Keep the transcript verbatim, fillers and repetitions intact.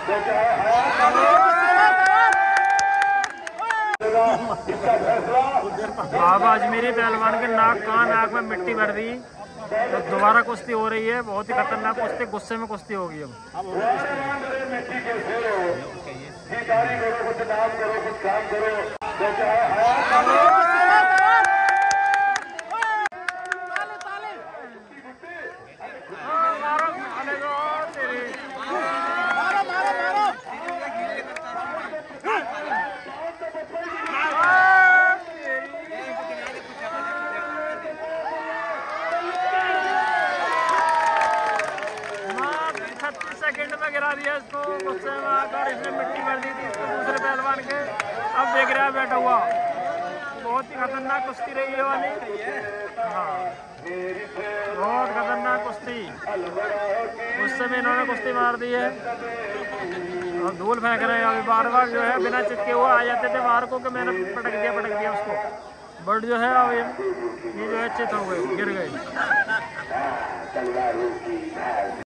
अब अजमेरी पहलवान के नाक कान नाक में मिट्टी भर दी तो दोबारा कुश्ती हो रही है। बहुत ही खतरनाक कुश्ती, गुस्से में कुश्ती होगी अब। सेकंड में गिरा दिया इसको, गुस्से में आकर इसने मिट्टी भर दी थी इसको दूसरे पहलवान के। अब देख रहा है बैठा हुआ। बहुत ही खतरनाक कुश्ती रही है वाली। हाँ, बहुत खतरनाक कुश्ती। गुस्से में इन्होंने कुश्ती मार दी है और धूल फेंक रहे हैं। अभी बार बार जो है बिना चिपके हुए आ जाते थे बाहर को कि मैंने पटक दिया पटक दिया उसको। बट जो है अब ये जो है चित हो गए, गिर गए।